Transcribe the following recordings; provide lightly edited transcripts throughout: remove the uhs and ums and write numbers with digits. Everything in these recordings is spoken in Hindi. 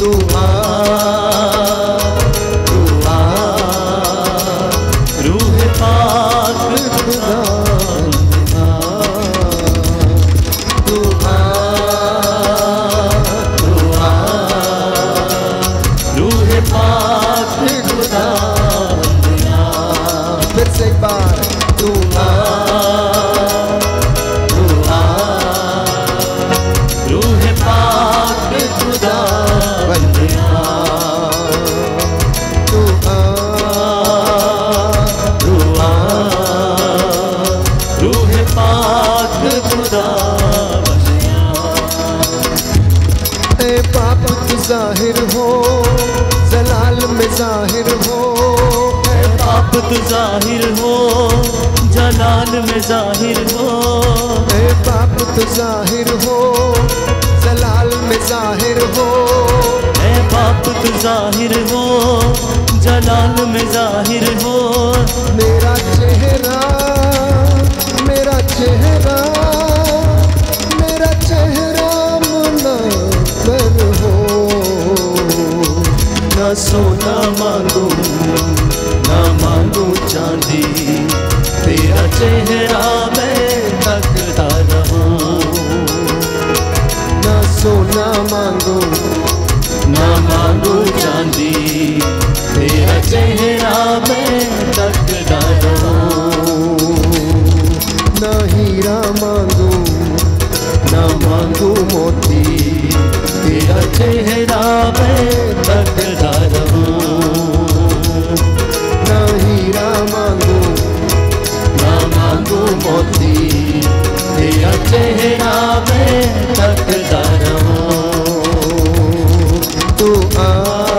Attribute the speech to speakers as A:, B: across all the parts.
A: तू आ रूह पाक खुदा तू आ रूह पाक खुदा फिर से एक बार तू आ रूह पाक खुदा बंदिया तू आ रूह पाक खुदा बंदिया ए पाप तू जाहिर हो जलाल में जाहिर हो पाप तू जाहिर हो जलाल में जाहिर हो ए पाप तू जाहिर हो जलाल में जाहिर हो ए पाप तू जाहिर हो जलाल में जाहिर हो मेरा चेहरा मेरा चेहरा मेरा चेहरा मुनव्वर हो ना सोना मांगू ना मांगू चांदी तेरा चेहरा मैं तकता रहूं ना सोना मांगू ना मांगू चांदी तेरा चेहरा मैं तकता रहूं ना हीरा मांगू ना मांगू मोती तेरा चेहरा मैं तकता रहूं ना हीरा मांगू ना मांगू मोती तेरा चेहरा मैं तकता रहूं तू आ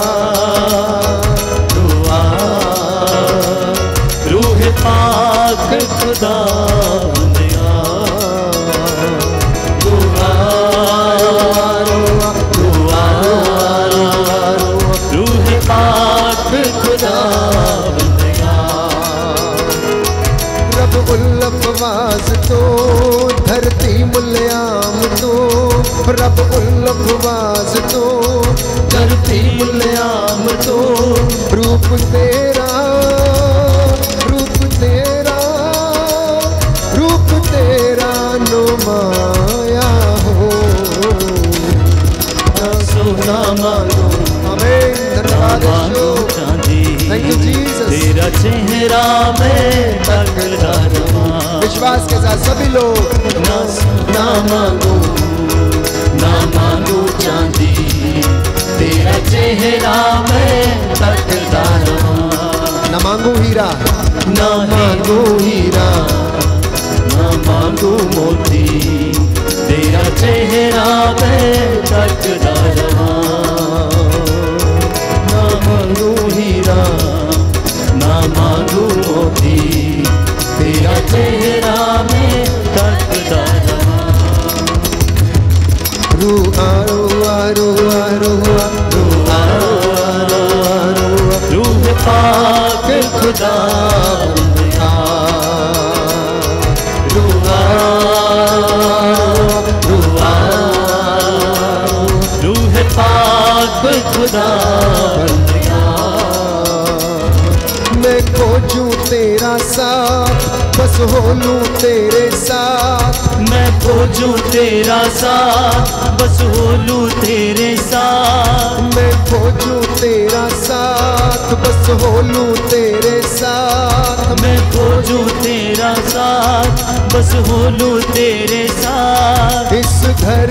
A: रूह पाक खुदा बंदिया तू आ रूह पाक खुदा अल्लफवाज तो धरती मुल्याम तो रब अल्लफवाज तो धरती मुल्याम तो रूप तेरा नुमाया हो ना सोना मांगो आमीन धन्यवाद चांदी थैंक यू जीसस तेरा चेहरा मैं तकता रहूं विश्वास के साथ सभी लोग ना मांगू चांदी तेरा चेहरा मैं तकता रहूं ना मांगू हीरा ना मांगू मोती तेरा चेहरा मैं तकता रहूं ना मांगू हीरा ना मांगू मोती तेरा चेहरा मैं तकता रूह पाक खुदा बंदिया रूह पाक खुदा बंदिया मैं खोजूं तेरा साथ बस हो लूं तेरे साथ मैं खोजूं तेरा साथ बस हो लूं तेरे साथ मैं खोजूं तेरा साथ बस हो लूं तेरे साथ मैं खोजूं तेरा साथ बस हो लूं तेरे साथ इस घर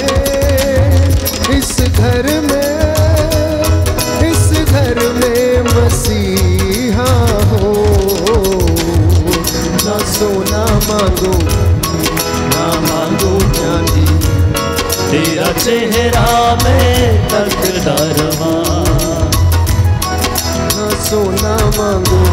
A: में मसीहा हो ना सोना मांगो ना मांगो चांदी तेरा चेहरा मैं तकता रहा ना सोना मांगो